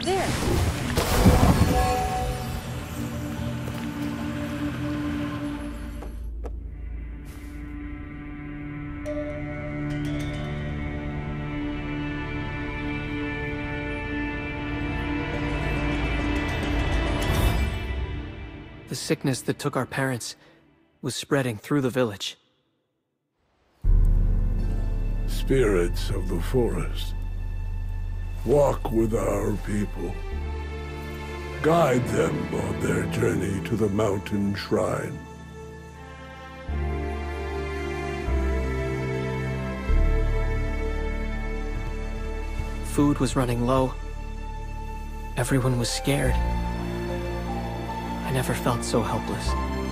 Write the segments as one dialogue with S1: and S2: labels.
S1: There!
S2: The sickness that took our parents was spreading through the village.
S3: Spirits of the forest, walk with our people. Guide them on their journey to the mountain shrine.
S2: Food was running low. Everyone was scared. I never felt so helpless.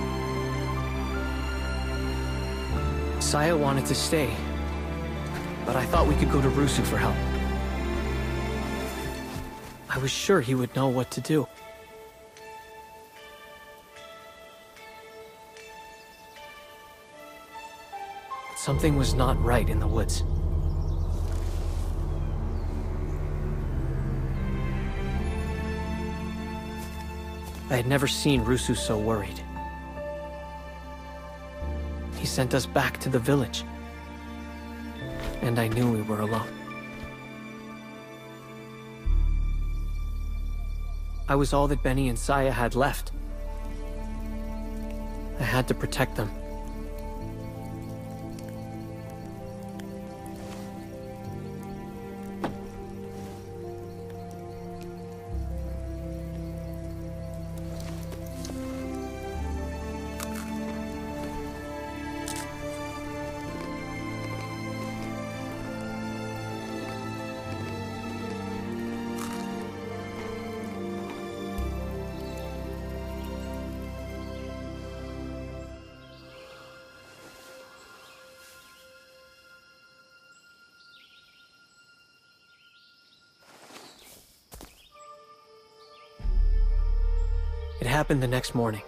S2: Saya wanted to stay, but I thought we could go to Rusu for help. I was sure he would know what to do. But something was not right in the woods. I had never seen Rusu so worried. He sent us back to the village, and I knew we were alone. I was all that Benny and Saya had left. I had to protect them. It happened the next morning.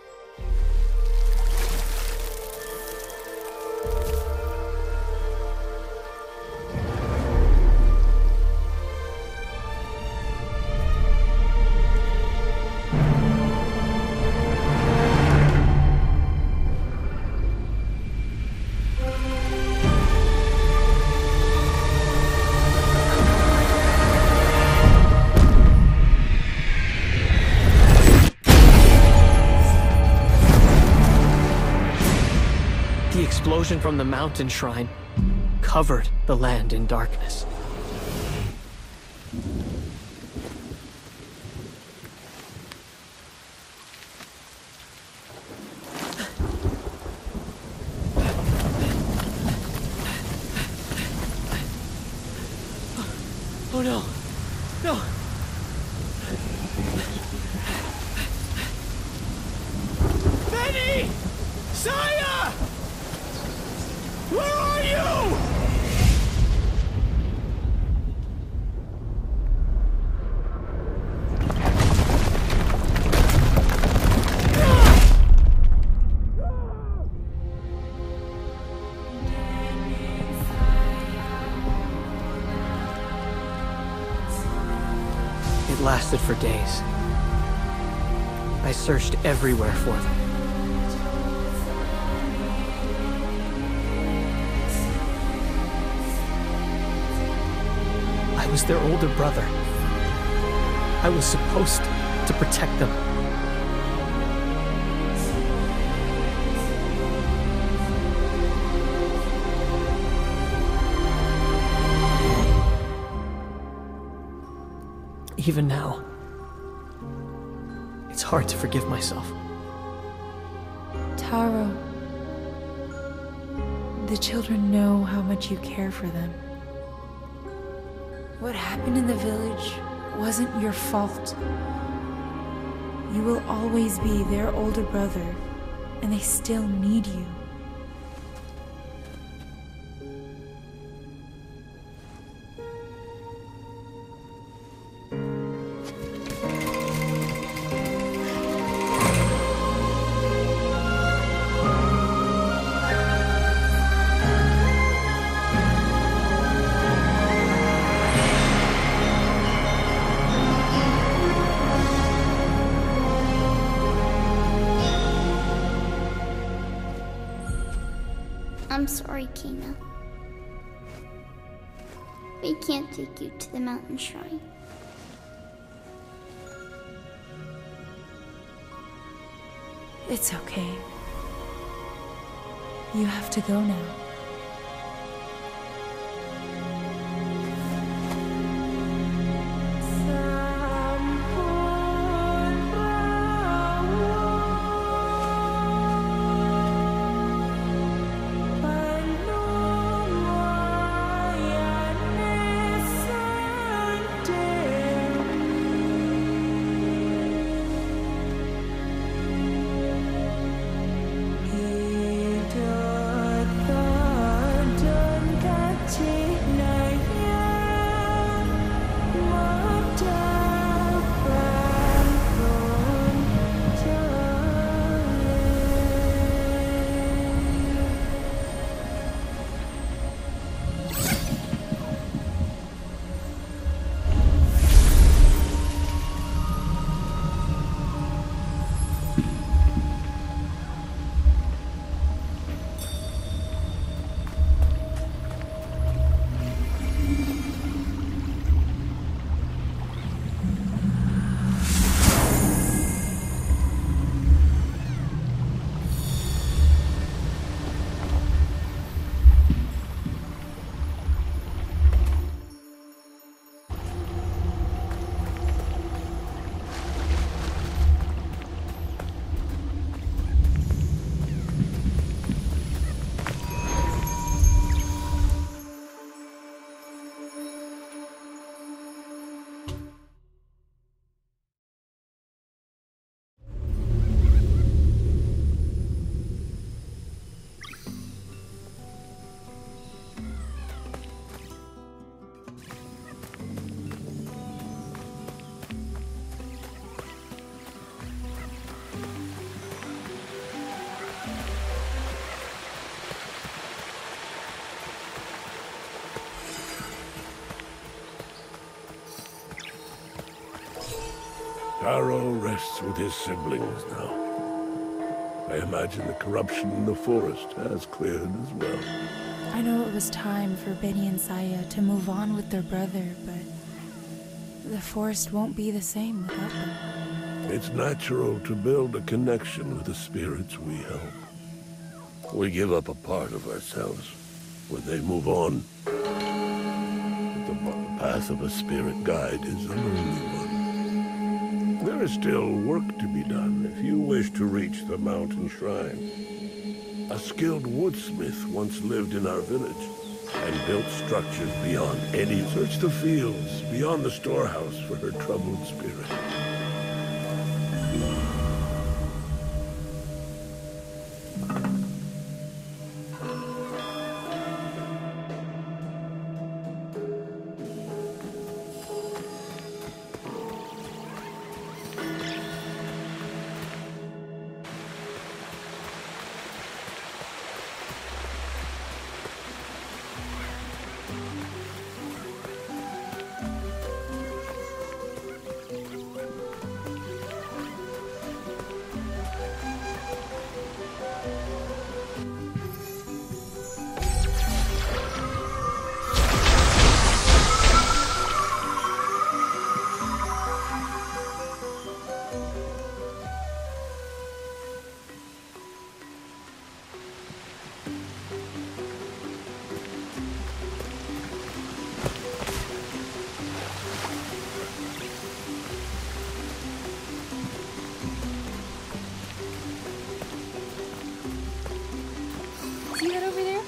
S2: The explosion from the mountain shrine covered the land in darkness. Oh no! No! Benny! Saya! Where are you? It lasted for days. I searched everywhere for them. I was their older brother. I was supposed to protect them. Even now, it's hard to forgive myself.
S4: Taro, the children know how much you care for them. What happened in the village wasn't your fault. You will always be their older brother, and they still need you.
S1: I'm sorry, Kena. We can't take you to the mountain shrine.
S4: It's okay. You have to go now.
S3: Taro rests with his siblings now. I imagine the corruption in the forest has cleared as well.
S4: I know it was time for Benny and Saya to move on with their brother, but the forest won't be the same without them.
S3: It's natural to build a connection with the spirits we help. We give up a part of ourselves when they move on. But the path of a spirit guide is a lonely one. There is still work to be done if you wish to reach the mountain shrine. A skilled woodsmith once lived in our village and built structures beyond any. Search the fields beyond the storehouse for her troubled spirit.
S4: See that over there?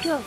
S4: go.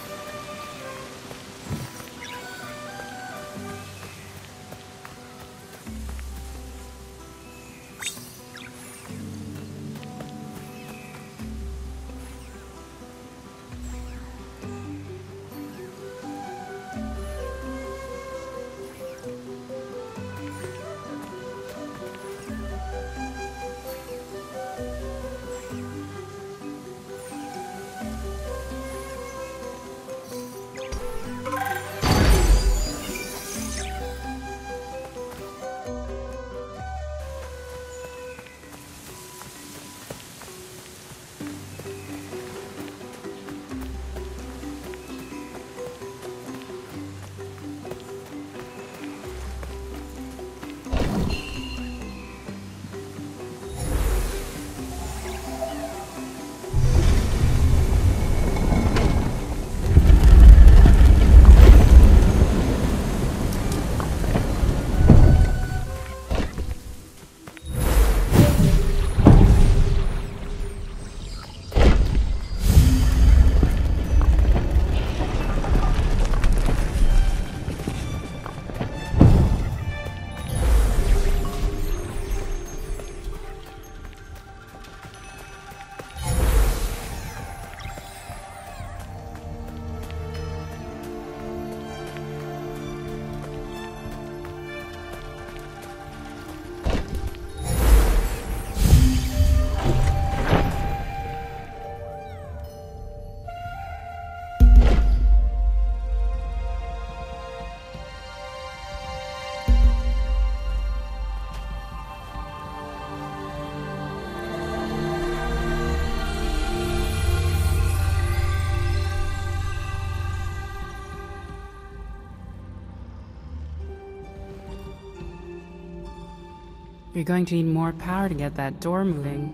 S5: You're going to need more power to get that door moving.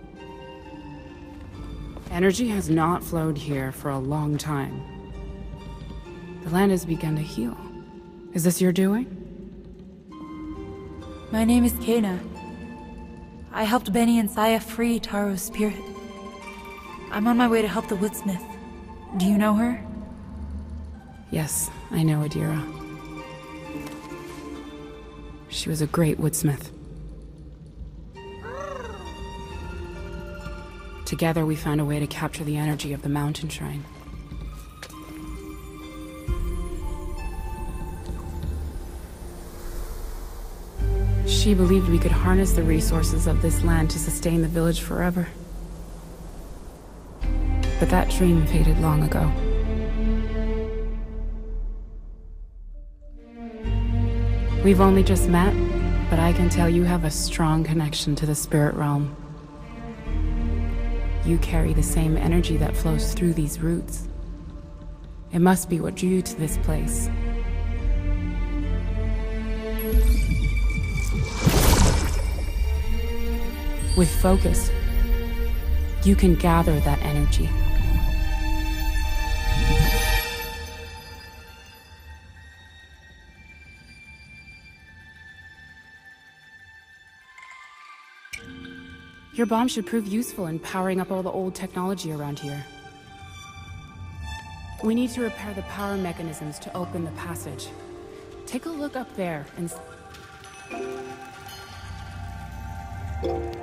S5: Energy has not flowed here for a long time. The land has begun to heal. Is this your doing?
S4: My name is Kena. I helped Benny and Saya free Taro's spirit. I'm on my way to help the Woodsmith. Do you know her?
S5: Yes, I know Adira. She was a great woodsmith. Together we found a way to capture the energy of the mountain shrine. She believed we could harness the resources of this land to sustain the village forever. But that dream faded long ago. We've only just met, but I can tell you have a strong connection to the spirit realm. You carry the same energy that flows through these roots. It must be what drew you to this place. With focus, you can gather that energy. Your bomb should prove useful in powering up all the old technology around here. We need to repair the power mechanisms to open the passage. Take a look up there and...